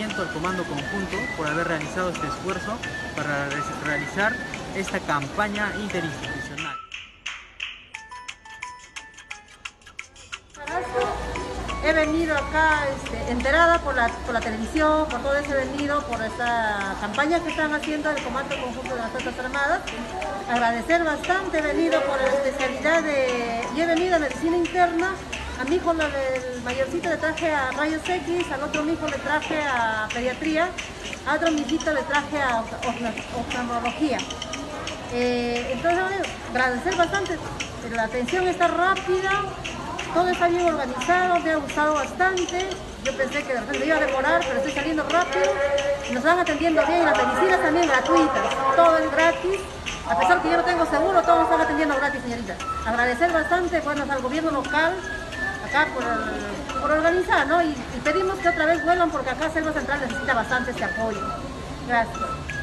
agradecimiento al Comando Conjunto por haber realizado este esfuerzo para realizar esta campaña interinstitucional. He venido acá enterada por la televisión, por todo eso he venido, por esta campaña que están haciendo el Comando Conjunto de las Fuerzas Armadas. Agradecer bastante, he venido por la especialidad yo he venido a medicina interna. A mi hijo, el mayorcito, le traje a rayos X, al otro mi hijo le traje a pediatría, a otro mi hijito le traje a oftalmología. Entonces, agradecer bastante, la atención está rápida, todo está bien organizado, me ha gustado bastante. Yo pensé que de repente me iba a demorar, pero estoy saliendo rápido, nos van atendiendo bien, las medicinas también gratuitas, todo es gratis. A pesar que yo no tengo seguro, todos nos están atendiendo gratis, señorita. Agradecer bastante, bueno, al gobierno local, acá por organizar, ¿no? Y pedimos que otra vez vuelvan porque acá Selva Central necesita bastante este apoyo. Gracias.